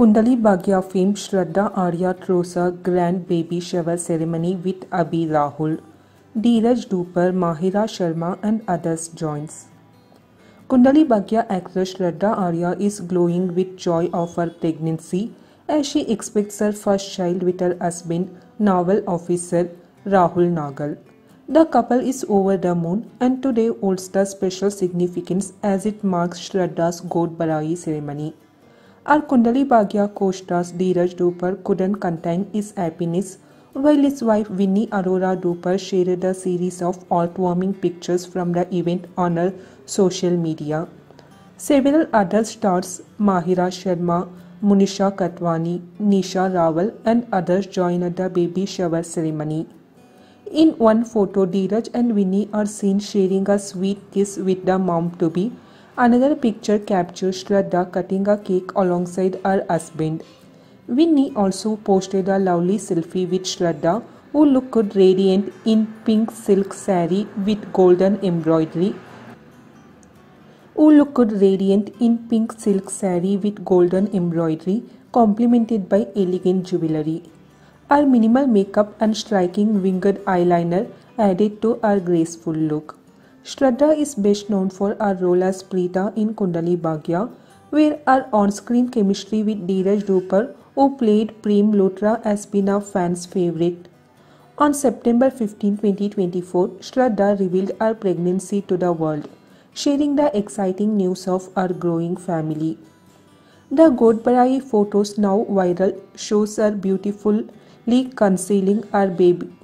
Kundali Bhagya fame Shraddha Arya throws a grand baby shower ceremony with Abhi Rahul. Dheeraj Dupar, Mahira Sharma and others joins. Kundali Bhagya actress Shraddha Arya is glowing with joy of her pregnancy as she expects her first child with her husband, naval officer Rahul Nagal. The couple is over the moon and today holds the special significance as it marks Shraddha's God Barai ceremony. Our Kundali Bhagya co-stars Dheeraj Dupar couldn't contain his happiness while his wife Vinny Arora Dupar shared a series of heartwarming pictures from the event on her social media. Several other stars Mahira Sharma, Munisha Katwani, Nisha Rawal and others joined the baby shower ceremony. In one photo, Dheeraj and Vinny are seen sharing a sweet kiss with the mom-to-be. Another picture captures Shraddha cutting a cake alongside her husband. Vinny also posted a lovely selfie with Shraddha, who looked radiant in pink silk saree with golden embroidery. Complemented by elegant jewelry. Her minimal makeup and striking winged eyeliner added to her graceful look. Shraddha is best known for her role as Preeta in Kundali Bhagya, where her on-screen chemistry with Dheeraj Dupar, who played Prem Luthra, has been a fan's favourite. On September 15, 2024, Shraddha revealed her pregnancy to the world, sharing the exciting news of her growing family. The Godbarai photos now viral shows her beautifully concealing her baby